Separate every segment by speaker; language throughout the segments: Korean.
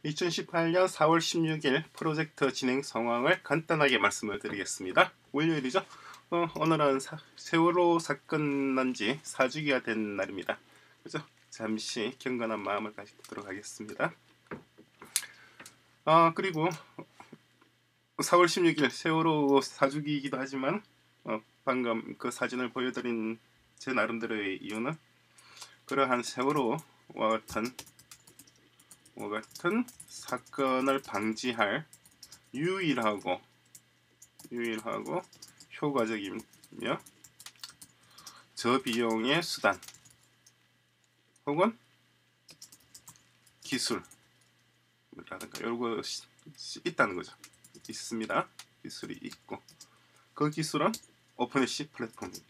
Speaker 1: 2018년 4월 16일 프로젝트 진행 상황을 간단하게 말씀을 드리겠습니다. 월요일이죠. 오늘은 세월호 사건 난 지 4주기가 된 날입니다. 그죠? 잠시 경건한 마음을 가지도록 하겠습니다. 그리고 4월 16일 세월호 4주기이기도 하지만 방금 그 사진을 보여드린 제 나름대로의 이유는 그러한 세월호와 같은 사건을 방지할 유일하고 효과적이며 저비용의 수단 혹은 기술이라든가 이런 것이 있다는 거죠. 있습니다. 기술이 있고 그 기술은 오픈애쉬 플랫폼입니다.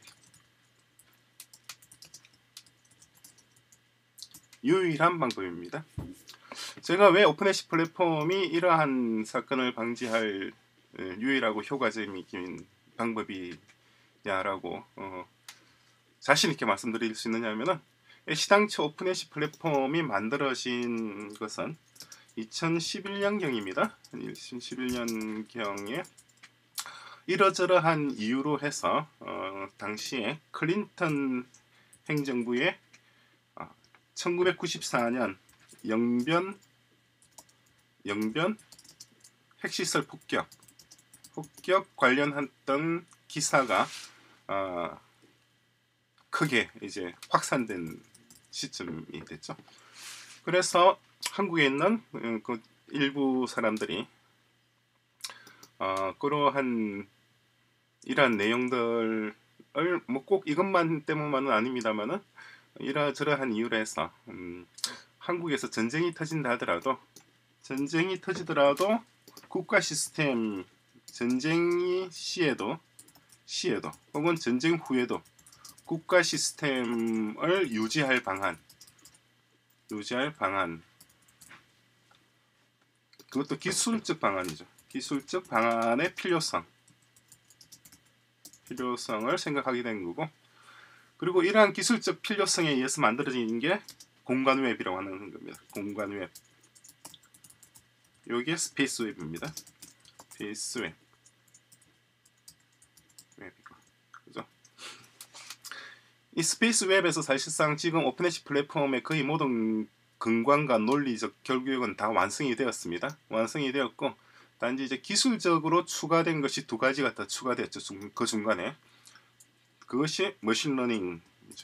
Speaker 1: 유일한 방법입니다. 제가 왜 오픈애쉬 플랫폼이 이러한 사건을 방지할 유일하고 효과적인 방법이냐라고 자신 있게 말씀드릴 수 있느냐면은 시당초 오픈애쉬 플랫폼이 만들어진 것은 2011년경입니다. 2011년경에 이러저러한 이유로 해서 당시에 클린턴 행정부의 1994년 영변 핵시설 폭격 관련했던 기사가 크게 이제 확산된 시점이 됐죠. 그래서 한국에 있는 그 일부 사람들이 그러한 이러한 내용들을 뭐 꼭 이것만 때문만은 아닙니다만은 이러저러한 이유로 해서 한국에서 전쟁이 터진다 하더라도 국가 시스템 전쟁이 시에도 혹은 전쟁 후에도 국가 시스템을 유지할 방안 그것도 기술적 방안이죠. 기술적 방안의 필요성을 생각하게 된 거고, 그리고 이러한 기술적 필요성에 의해서 만들어진 게 공간웹이라고 하는 겁니다. 공간웹. 여기에 스페이스웹입니다. 스페이스웹. 웹이고. 그죠? 이 스페이스웹에서 사실상 지금 오픈애쉬 플랫폼의 거의 모든 근간과 논리적 결국은 다 완성이 되었습니다. 완성이 되었고, 단지 이제 기술적으로 추가된 것이 두 가지가 더 추가되었죠. 그 중간에. 그것이 머신러닝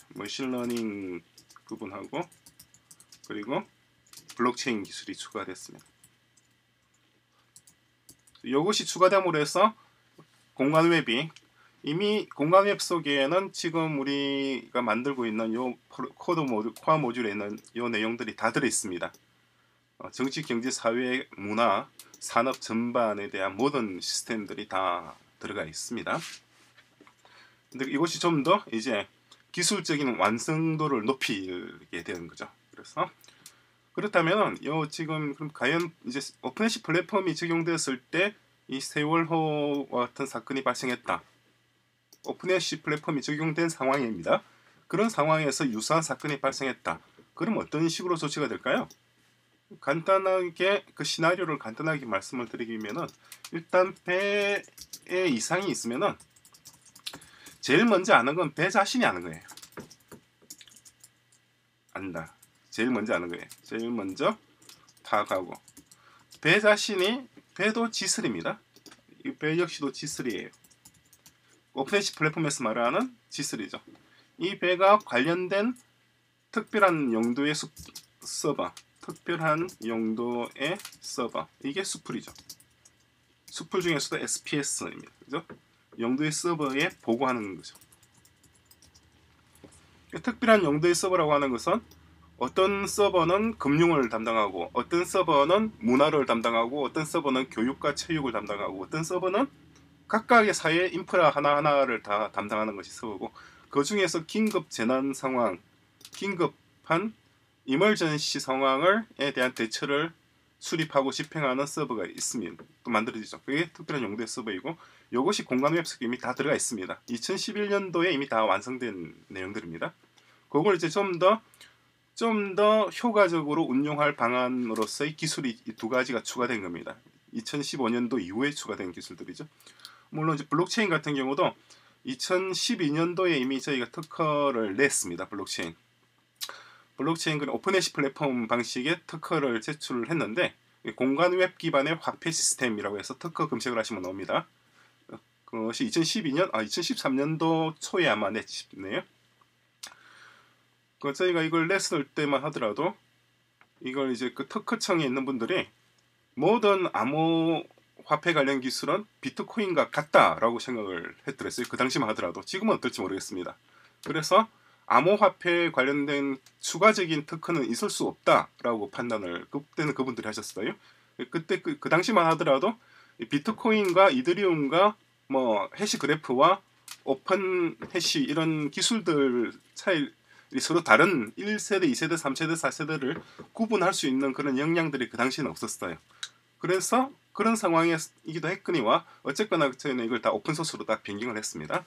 Speaker 1: 부분하고 그리고 블록체인 기술이 추가됐습니다. 이것이 추가됨으로 해서 공간웹이 이미 공간웹 속에는 지금 우리가 만들고 있는 요 코어 모듈에 있는 요 내용들이 다 들어 있습니다. 정치, 경제, 사회, 문화, 산업 전반에 대한 모든 시스템들이 다 들어가 있습니다. 근데 이것이 좀 더 이제 기술적인 완성도를 높이게 되는 거죠. 그래서 그렇다면 지금 그럼 과연 이제 오픈애쉬 플랫폼이 적용되었을 때 이 세월호와 같은 사건이 발생했다. 오픈애쉬 플랫폼이 적용된 상황입니다. 그런 상황에서 유사한 사건이 발생했다. 그럼 어떤 식으로 조치가 될까요? 간단하게 그 시나리오를 간단하게 말씀을 드리면은 일단 배에 이상이 있으면은 제일 먼저 아는 건 배 자신이 아는 거예요. 안다. 제일 먼저 아는 거예요. 제일 먼저 파악하고 배 자신이 배도 지슬입니다. 이 배 역시도 지슬이에요. 오픈애쉬 플랫폼에서 말하는 지슬이죠. 이 배가 관련된 특별한 용도의 서버, 이게 수풀이죠. 수풀 중에서도 SPS입니다. 그죠? 용도의 서버에 보고하는 거죠. 특별한 용도의 서버라고 하는 것은 어떤 서버는 금융을 담당하고, 어떤 서버는 문화를 담당하고, 어떤 서버는 교육과 체육을 담당하고, 어떤 서버는 각각의 사회 인프라 하나하나를 다 담당하는 것이 서버고, 그 중에서 긴급 재난 상황, 긴급한 이멀전시 상황에 대한 대처를 수립하고 집행하는 서버가 있으면 또 만들어지죠. 그게 특별한 용도의 서버이고, 이것이 공간 웹속에 이미 다 들어가 있습니다. 2011년도에 이미 다 완성된 내용들입니다. 그걸 이제 좀 더 좀 더 효과적으로 운용할 방안으로서의 기술이 이 두 가지가 추가된 겁니다. 2015년도 이후에 추가된 기술들이죠. 물론 이제 블록체인 같은 경우도 2012년도에 이미 저희가 특허를 냈습니다. 블록체인 그 오픈해시 플랫폼 방식의 특허를 제출했는데 공간 웹 기반의 화폐 시스템이라고 해서 특허 검색을 하시면 나옵니다. 그것이 2013년도 초에 아마 냈지 싶네요. 저희가 이걸 냈을 때만 하더라도 이걸 이제 그 특허청에 있는 분들이 모든 암호 화폐 관련 기술은 비트코인과 같다라고 생각을 했더랬어요. 그 당시만 하더라도. 지금은 어떨지 모르겠습니다. 그래서 암호화폐 관련된 추가적인 특허는 있을 수 없다라고 판단을 그때는 그분들이 하셨어요. 그때 그 당시만 하더라도 비트코인과 이더리움과 뭐 해시 그래프와 오픈 해시 이런 기술들 차이 서로 다른 1세대, 2세대, 3세대, 4세대를 구분할 수 있는 그런 역량들이 그 당시에는 없었어요. 그래서 그런 상황이기도 했거니와 어쨌거나 저희는 이걸 다 오픈소스로 다 변경을 했습니다.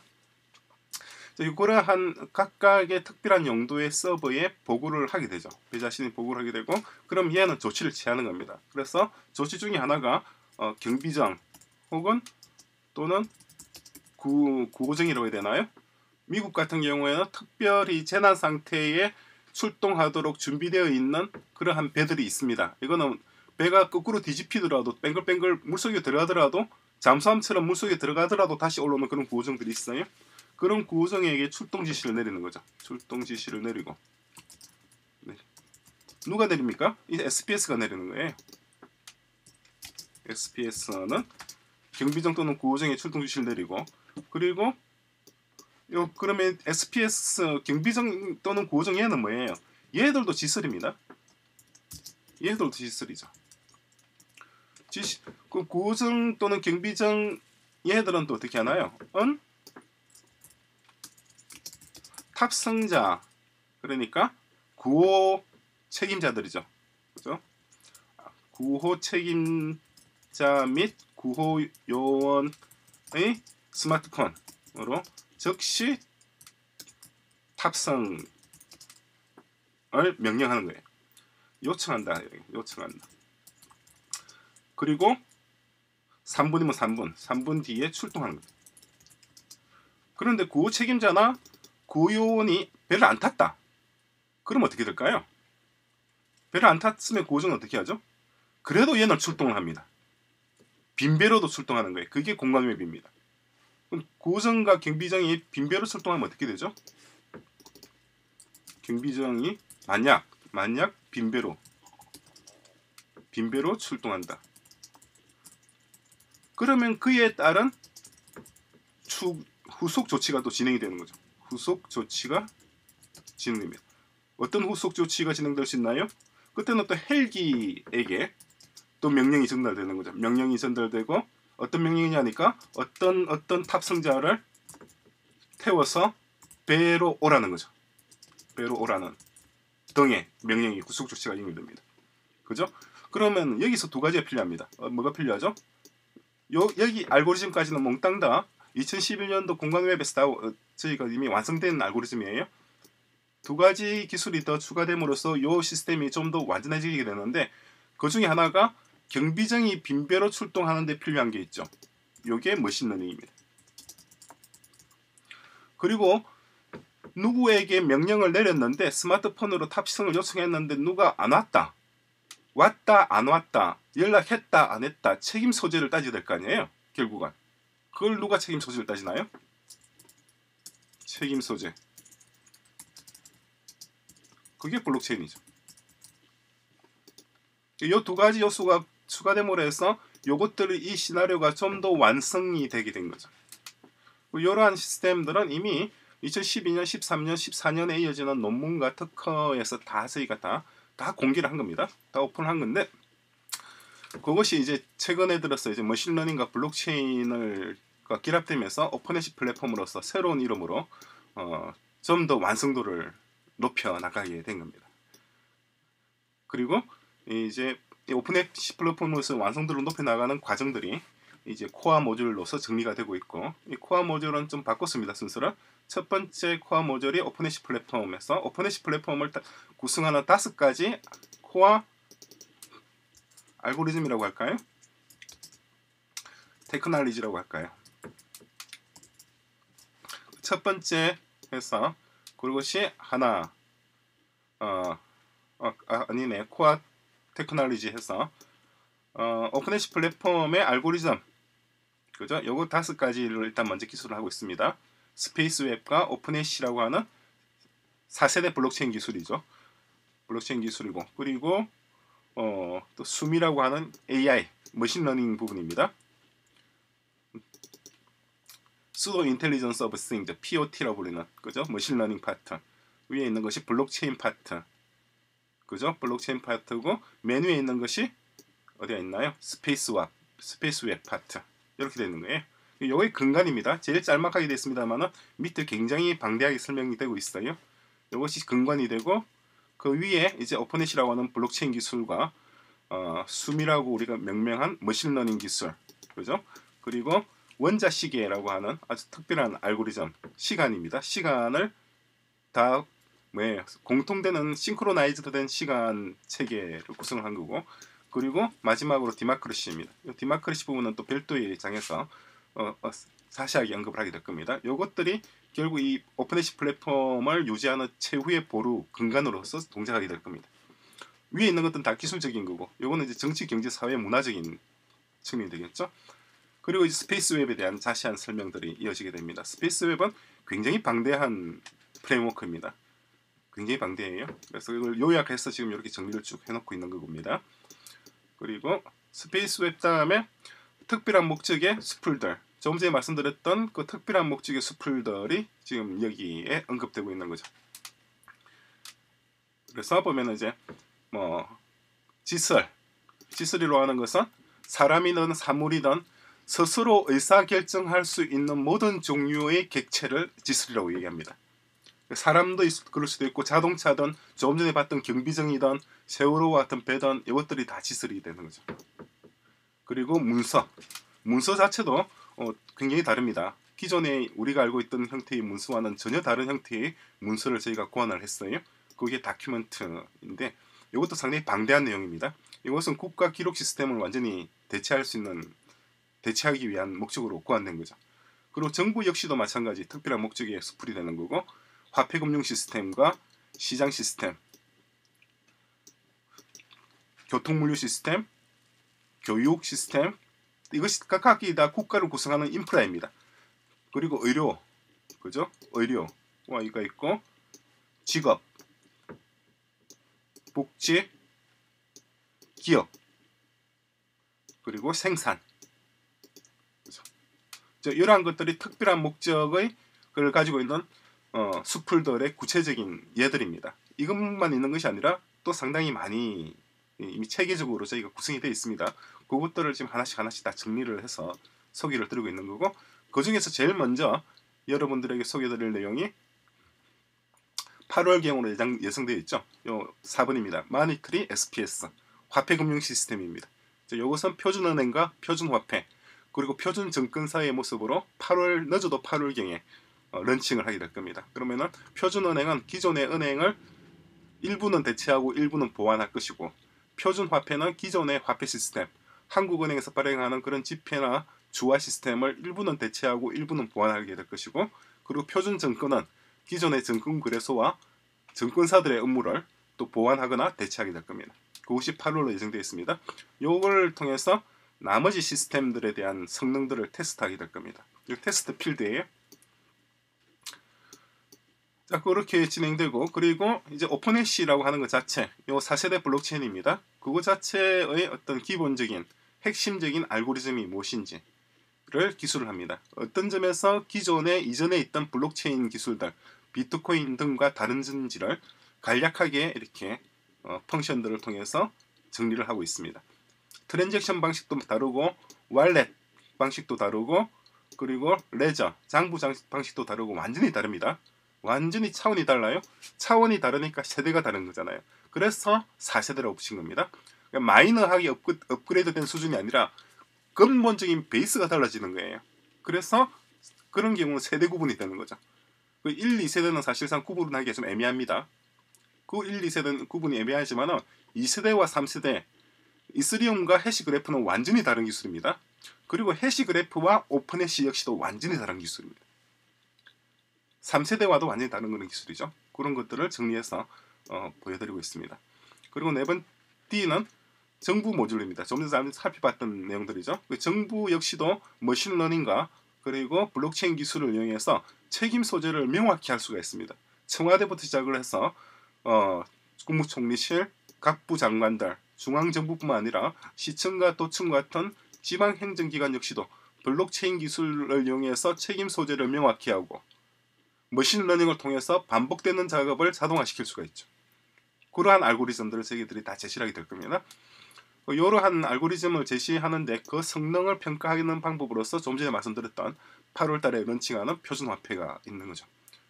Speaker 1: 그러한 각각의 특별한 용도의 서버에 보고를 하게 되죠. 그 자신이 보고를 하게 되고 그럼 얘는 조치를 취하는 겁니다. 그래서 조치 중에 하나가 경비정 혹은 또는 구호정이라고 해야 되나요? 미국 같은 경우에는 특별히 재난 상태에 출동하도록 준비되어 있는 그러한 배들이 있습니다. 이거는 배가 거꾸로 뒤집히더라도 뱅글뱅글 물속에 들어가더라도 잠수함처럼 물속에 들어가더라도 다시 올라오는 그런 구호정들이 있어요. 그런 구호정에게 출동 지시를 내리는 거죠. 출동 지시를 내리고 누가 내립니까? 이 SPS가 내리는 거예요. SPS는 경비정 또는 구호정에 출동 지시를 내리고 그리고 그러면 SPS 경비정 또는 구호정 얘는 뭐예요? 얘들도 지설입니다. 얘들도 지설이죠. 그 구호정 또는 경비정 얘들은 또 어떻게 하나요? 탑승자 그러니까 구호 책임자들이죠. 그죠? 구호 책임자 및 구호 요원의 스마트폰으로 즉시 탑승을 명령하는 거예요. 요청한다. 요청한다. 그리고 3분이면 3분 뒤에 출동하는 거예요. 그런데 구호 책임자나 구호요원이 배를 안 탔다. 그럼 어떻게 될까요? 배를 안 탔으면 구호정은 어떻게 하죠? 그래도 얘는 출동을 합니다. 빈배로도 출동하는 거예요. 그게 공간웹입니다. 그럼 구호정과 경비정이 빈배로 출동하면 어떻게 되죠? 경비정이 만약 빈배로 출동한다. 그러면 그에 따른 후속 조치가 또 진행이 되는 거죠. 후속 조치가 진행됩니다. 어떤 후속 조치가 진행될 수 있나요? 그때는 또 헬기에게 또 명령이 전달되는 거죠. 명령이 전달되고 어떤 명령이냐니까 어떤 탑승자를 태워서 배로 오라는 거죠. 배로 오라는 등의 명령이 후속 조치가 진행됩니다. 그죠? 그러면 여기서 두 가지가 필요합니다. 뭐가 필요하죠? 여기 알고리즘까지는 몽땅 다 2011년도 공간웹에서 저희가 이미 완성된 알고리즘이에요. 두 가지 기술이 더 추가됨으로써 이 시스템이 좀 더 완전해지게 되는데 그 중에 하나가 경비정이 빈배로 출동하는 데 필요한 게 있죠. 이게 머신러닝입니다. 그리고 누구에게 명령을 내렸는데 스마트폰으로 탑승을 요청했는데 누가 안 왔다. 왔다 안 왔다. 연락했다 안 했다. 책임 소재를 따져야 될 거 아니에요. 결국은. 그걸 누가 책임 소재를 따지나요? 책임 소재. 그게 블록체인이죠. 이 두 가지 요소가 추가됨으로 해서 요것들이 이 시나리오가 좀 더 완성이 되게 된 거죠. 이러한 시스템들은 이미 2012년, 13년, 14년에 이어지는 논문과 특허에서 다 저희가 다 공개를 한 겁니다. 다 오픈한 건데 그것이 이제 최근에 들어서 이제 머신러닝과 블록체인을 결합되면서 오픈해시 플랫폼으로서 새로운 이름으로 좀 더 완성도를 높여 나가게 된 겁니다. 그리고 이제 오픈해시 플랫폼으로서 완성도를 높여 나가는 과정들이 이제 코어 모듈로서 정리가 되고 있고, 이 코어 모듈은 좀 바꿨습니다. 순서를. 첫 번째 코어 모듈이 오픈해시 플랫폼에서 오픈해시 플랫폼을 구성하는 5가지 코어 알고리즘이라고 할까요? 테크놀로지라고 할까요? 첫 번째 해서 그것이 하나 아니네, 코어 테크놀로지 해서 오픈해시 플랫폼의 알고리즘, 그죠? 요거 5가지를 일단 먼저 기술을 하고 있습니다. 스페이스 웹과 오픈해시라고 하는 4세대 블록체인 기술이죠. 블록체인 기술이고, 그리고 또 숨이라고 하는 AI 머신러닝 부분입니다. 수도 인텔리전스 오브 싱스, POT라고 불리는, 그죠? 머신러닝 파트. 위에 있는 것이 블록체인 파트, 그죠? 블록체인 파트고, 맨 위에 있는 것이 어디가 있나요? 스페이스 웹 파트. 이렇게 되는 거예요. 요게 근간입니다. 제일 짤막하게 됐습니다만은 밑에 굉장히 방대하게 설명이 되고 있어요. 이것이 근간이 되고, 그 위에 이제 오픈해시라고 하는 블록체인 기술과 숨이라고 우리가 명명한 머신러닝 기술, 그죠? 그리고 원자 시계라고 하는 아주 특별한 알고리즘, 시간입니다. 시간을 다 공통되는 싱크로나이즈된 시간 체계를 구성한 거고, 그리고 마지막으로 디마크러시입니다. 이 디마크러시 부분은 또 별도의 장에서 자세하게 언급을 하게 될 겁니다. 이것들이 결국 이 오픈해시 플랫폼을 유지하는 최후의 보루 근간으로서 동작하게 될 겁니다. 위에 있는 것들은 다 기술적인 거고, 요거는 이제 정치, 경제, 사회, 문화적인 측면이 되겠죠. 그리고 이제 스페이스 웹에 대한 자세한 설명들이 이어지게 됩니다. 스페이스 웹은 굉장히 방대한 프레임워크입니다. 굉장히 방대해요. 그래서 이걸 요약해서 지금 이렇게 정리를 쭉 해놓고 있는 겁니다. 그리고 스페이스 웹 다음에 특별한 목적의 수풀들, 조금 전에 말씀드렸던 그 특별한 목적의 수풀들이 지금 여기에 언급되고 있는 거죠. 그래서 보면 이제 지설이라고 하는 것은 사람이든 사물이든 스스로 의사결정할 수 있는 모든 종류의 객체를 지설이라고 얘기합니다. 사람도 그럴 수도 있고, 자동차든 조금 전에 봤던 경비정이든 세월호와 같은 배든 이것들이 다 지설이 되는 거죠. 그리고 문서 자체도 굉장히 다릅니다. 기존에 우리가 알고 있던 형태의 문서와는 전혀 다른 형태의 문서를 저희가 고안을 했어요. 그게 다큐멘트인데 이것도 상당히 방대한 내용입니다. 이것은 국가 기록 시스템을 완전히 대체하기 위한 목적으로 고안된 거죠. 그리고 정부 역시도 마찬가지 특별한 목적의 수풀이 되는 거고, 화폐금융 시스템과 시장 시스템, 교통물류 시스템, 교육 시스템, 이것이 각각이 다 국가를 구성하는 인프라입니다. 그리고 의료, 그죠? 의료와 이거 있고, 직업, 복지, 기업, 그리고 생산, 그죠? 이러한 것들이 특별한 목적을 가지고 있는 수풀들의 구체적인 예들입니다. 이것만 있는 것이 아니라 또 상당히 많이 이미 체계적으로 저희가 구성이 되어 있습니다. 그것들을 지금 하나씩 다 정리를 해서 소개를 드리고 있는 거고, 그 중에서 제일 먼저 여러분들에게 소개드릴 내용이 8월경으로 예정되어 있죠. 요 4번입니다. 마니터리 SPS, 화폐금융 시스템입니다. 이것은 표준은행과 표준화폐, 그리고 표준증권사의 모습으로 늦어도 8월경에 런칭을 하게 될 겁니다. 그러면은 표준은행은 기존의 은행을 일부는 대체하고 일부는 보완할 것이고, 표준화폐는 기존의 화폐 시스템, 한국은행에서 발행하는 그런 지폐나 주화 시스템을 일부는 대체하고 일부는 보완하게 될 것이고, 그리고 표준증권은 기존의 증권거래소와 증권사들의 업무를 또 보완하거나 대체하게 될 겁니다. 그것이 8월로 예정되어 있습니다. 이걸 통해서 나머지 시스템들에 대한 성능들을 테스트하게 될 겁니다. 이 테스트 필드예요. 자, 그렇게 진행되고, 그리고 이제 오픈해시라고 하는 것 자체, 요 4세대 블록체인입니다. 그거 자체의 어떤 기본적인 핵심적인 알고리즘이 무엇인지를 기술을 합니다. 어떤 점에서 이전에 있던 블록체인 기술들, 비트코인 등과 다른지를 간략하게 이렇게 펑션들을 통해서 정리를 하고 있습니다. 트랜잭션 방식도 다르고, wallet 방식도 다르고, 그리고 레저, 장부 방식도 다르고, 완전히 다릅니다. 완전히 차원이 달라요. 차원이 다르니까 세대가 다른 거잖아요. 그래서 4세대라고 붙인 겁니다. 그러니까 마이너하게 업그레이드된 수준이 아니라 근본적인 베이스가 달라지는 거예요. 그래서 그런 경우는 세대 구분이 되는 거죠. 그 1, 2세대는 사실상 구분하기가 좀 애매합니다. 그 1, 2세대는 구분이 애매하지만 2세대와 3세대 이스리움과 해시 그래프는 완전히 다른 기술입니다. 그리고 해시 그래프와 오픈 해시 역시도 완전히 다른 기술입니다. 3세대와도 완전히 다른 그런 기술이죠. 그런 것들을 정리해서 보여드리고 있습니다. 그리고 네 번째는 정부 모듈입니다. 좀 전에 살펴봤던 내용들이죠. 그 정부 역시도 머신러닝과 그리고 블록체인 기술을 이용해서 책임 소재를 명확히 할 수가 있습니다. 청와대부터 시작을 해서 국무총리실, 각 부 장관들, 중앙정부뿐만 아니라 시청과 도청 같은 지방행정기관 역시도 블록체인 기술을 이용해서 책임 소재를 명확히 하고 머신러닝을 통해서 반복되는 작업을 자동화시킬 수가 있죠. 그러한 알고리즘들을 저희들이 다 제시를 하게 될 겁니다. 이러한 알고리즘을 제시하는데 그 성능을 평가하는 방법으로서 좀 전에 말씀드렸던 8월달에 런칭하는 표준화폐가 있는 거죠.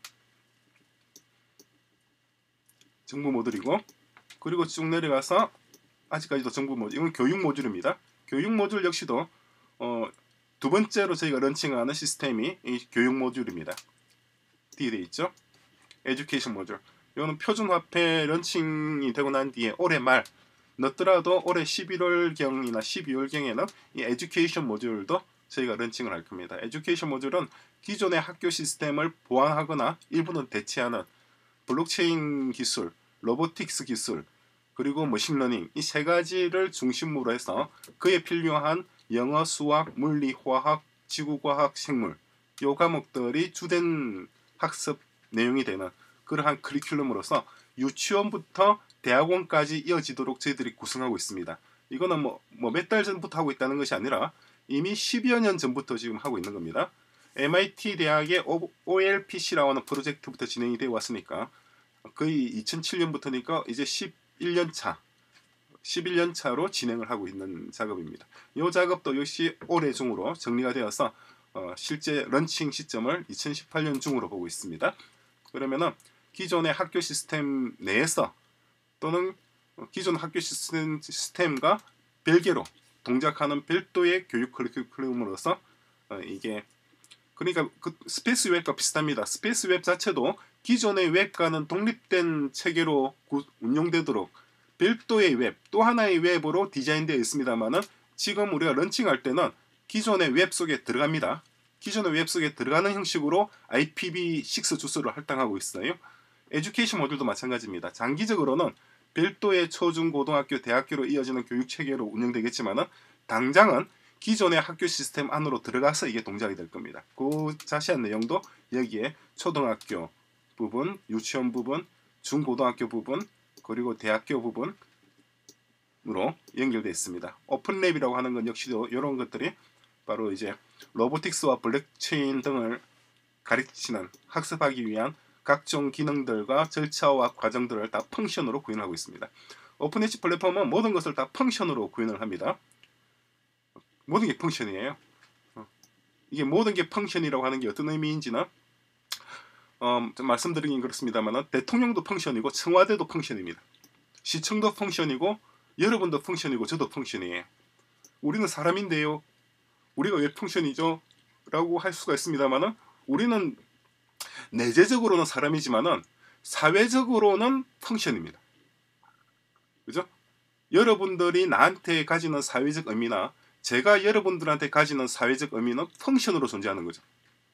Speaker 1: 정부 모듈이고, 그리고 쭉 내려가서 아직까지도 정부 모듈, 이건 교육 모듈입니다. 교육 모듈 역시도 두 번째로 저희가 런칭하는 시스템이 이 교육 모듈입니다. 뒤에 되어 있죠. 에듀케이션 모듈. 이거는 표준화폐 런칭이 되고 난 뒤에 올해 말 늦더라도 올해 11월경이나 12월경에는 이 에듀케이션 모듈도 저희가 런칭을 할 겁니다. 에듀케이션 모듈은 기존의 학교 시스템을 보완하거나 일부는 대체하는 블록체인 기술, 로보틱스 기술, 그리고 머신러닝 이 세 가지를 중심으로 해서 그에 필요한 영어, 수학, 물리, 화학, 지구과학, 생물 요 과목들이 주된 학습 내용이 되는 그러한 커리큘럼으로서 유치원부터 대학원까지 이어지도록 저희들이 구성하고 있습니다. 이거는 뭐 몇 달 전부터 하고 있다는 것이 아니라 이미 10여 년 전부터 지금 하고 있는 겁니다. MIT 대학의 OLPC라고 하는 프로젝트부터 진행이 되어 왔으니까 거의 2007년부터니까 이제 11년 차로 진행을 하고 있는 작업입니다. 이 작업도 역시 올해 중으로 정리가 되어서 실제 런칭 시점을 2018년 중으로 보고 있습니다. 그러면은 기존의 학교 시스템 내에서 또는 기존 학교 시스템과 별개로 동작하는 별도의 교육 커리큘럼으로서 이게 그러니까 그 스페이스 웹과 비슷합니다. 스페이스 웹 자체도 기존의 웹과는 독립된 체계로 운영되도록 별도의 웹, 또 하나의 웹으로 디자인되어 있습니다만은 지금 우리가 런칭할 때는 기존의 웹 속에 들어갑니다. 기존의 웹 속에 들어가는 형식으로 IPv6 주소를 할당하고 있어요. 에듀케이션 모듈도 마찬가지입니다. 장기적으로는 별도의 초중 고등학교, 대학교로 이어지는 교육 체계로 운영되겠지만은 당장은 기존의 학교 시스템 안으로 들어가서 이게 동작이 될 겁니다. 그 자세한 내용도 여기에 초등학교 부분, 유치원 부분, 중고등학교 부분, 그리고 대학교 부분으로 연결되어 있습니다. 오픈랩이라고 하는 건 역시도 이런 것들이 바로 이제 로보틱스와 블록체인 등을 가르치는 학습하기 위한 각종 기능들과 절차와 과정들을 다 펑션으로 구현하고 있습니다. 오픈엣지 플랫폼은 모든 것을 다 펑션으로 구현을 합니다. 모든 게 펑션이에요. 이게 모든 게 펑션이라고 하는 게 어떤 의미인지는 좀 말씀드리긴 그렇습니다만 대통령도 펑션이고 청와대도 펑션입니다. 시청도 펑션이고 여러분도 펑션이고 저도 펑션이에요. 우리는 사람인데요. 우리가 왜 펑션이죠? 라고 할 수가 있습니다만 우리는 내재적으로는 사람이지만은 사회적으로는 펑션입니다. 그죠? 여러분들이 나한테 가지는 사회적 의미나 제가 여러분들한테 가지는 사회적 의미는 펑션으로 존재하는 거죠.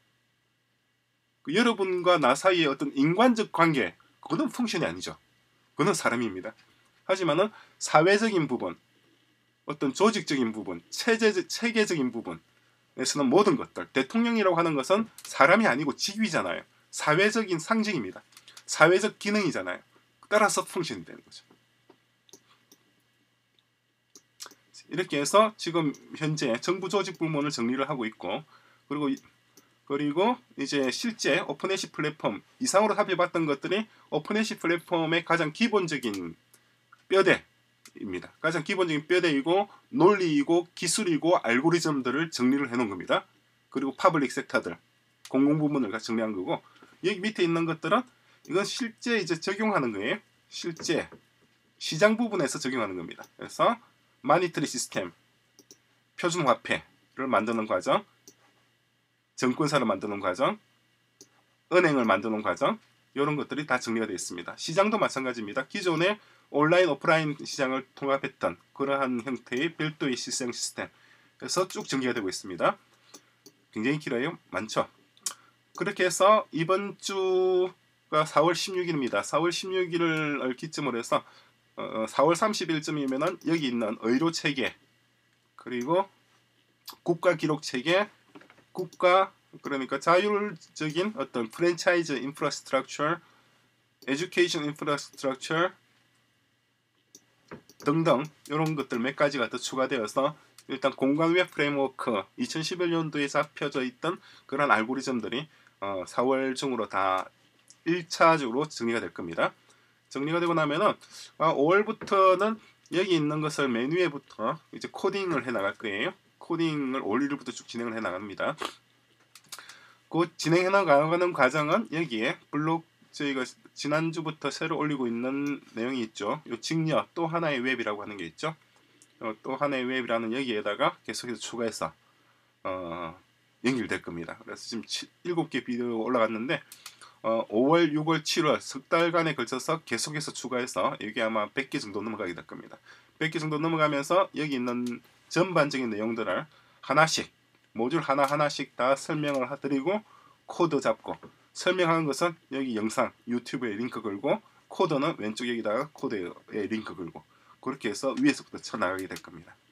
Speaker 1: 여러분과 나 사이의 어떤 인간적 관계, 그거는 펑션이 아니죠. 그거는 사람입니다. 하지만은 사회적인 부분, 어떤 조직적인 부분, 체계적인 부분에서는 모든 것들, 대통령이라고 하는 것은 사람이 아니고 직위잖아요. 사회적인 상징입니다. 사회적 기능이잖아요. 따라서 펑션이 되는 거죠. 이렇게 해서 지금 현재 정부 조직 부문을 정리를 하고 있고 그리고 이제 실제 오픈햇시 플랫폼 이상으로 살펴봤던 것들이 오픈햇시 플랫폼의 가장 기본적인 뼈대입니다. 가장 기본적인 뼈대이고 논리이고 기술이고 알고리즘들을 정리를 해놓은 겁니다. 그리고 파블릭 섹터들 공공 부문을 정리한 거고 여기 밑에 있는 것들은 이건 실제 이제 적용하는 거예요. 실제 시장 부분에서 적용하는 겁니다. 그래서 마니터리 시스템, 표준화폐를 만드는 과정, 증권사를 만드는 과정, 은행을 만드는 과정, 이런 것들이 다 정리가 되어 있습니다. 시장도 마찬가지입니다. 기존의 온라인 오프라인 시장을 통합했던 그러한 형태의 별도의 시스템에서 쭉 전개가 되고 있습니다. 굉장히 길어요. 많죠. 그렇게 해서 이번 주가 4월 16일입니다. 4월 16일을 기점으로 해서 4월 30일쯤이면은 여기 있는 의료 체계, 그리고 국가 기록 체계, 국가, 그러니까 자율적인 어떤 프랜차이즈 인프라스트럭처, 에듀케이션 인프라스트럭처 등등 이런 것들 몇 가지가 더 추가되어서 일단 공간웹 프레임워크 2011년도에 잡혀져 있던 그런 알고리즘들이 4월 중으로 다 1차적으로 정리가 될 겁니다. 정리가 되고 나면은 5월부터는 여기 있는 것을 맨 위에부터 이제 코딩을 해 나갈 거예요. 코딩을 올 1일부터 쭉 진행을 해 나갑니다. 그 진행해 나가는 과정은 여기에 블록 저희가 지난주부터 새로 올리고 있는 내용이 있죠. 요 직녀 또 하나의 웹이라고 하는 게 있죠. 또 하나의 웹이라는 여기에다가 계속해서 추가해서 연결될 겁니다. 그래서 지금 7개 비디오 올라갔는데 5월, 6월, 7월 석 달간에 걸쳐서 계속해서 추가해서 이게 아마 100개 정도 넘어가게 될 겁니다. 100개 정도 넘어가면서 여기 있는 전반적인 내용들을 하나씩 모듈 하나하나씩 다 설명을 해드리고 코드 잡고, 설명하는 것은 여기 영상 유튜브에 링크 걸고, 코드는 왼쪽 여기다가 코드에 링크 걸고, 그렇게 해서 위에서부터 쳐나가게 될 겁니다.